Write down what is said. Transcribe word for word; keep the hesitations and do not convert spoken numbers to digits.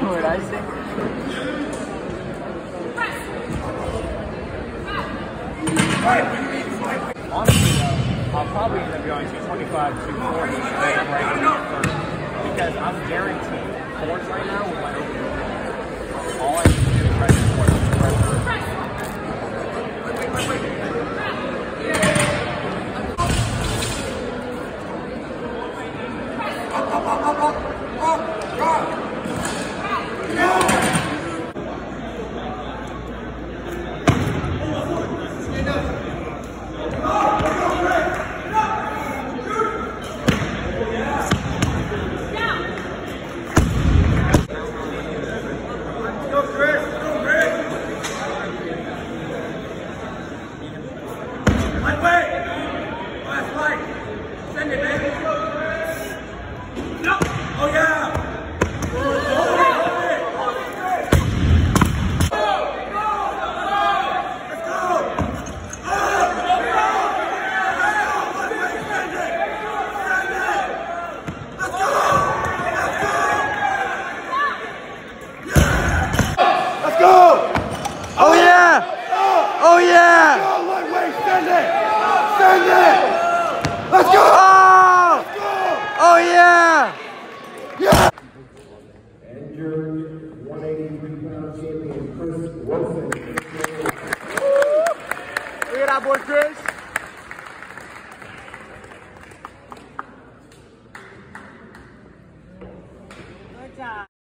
What I say? Honestly, though, I'll probably end up going two twenty-five, two forty because I'm guaranteed force right now with my open. All I need to do is try to force. Oh yeah! Oh yeah! Go, lightweight, send it! Send it! Let's go! Oh! Let's go! Oh yeah! Yeah! And your one eighty-three pound champion, Chris Wilson. Look at that boy, Chris.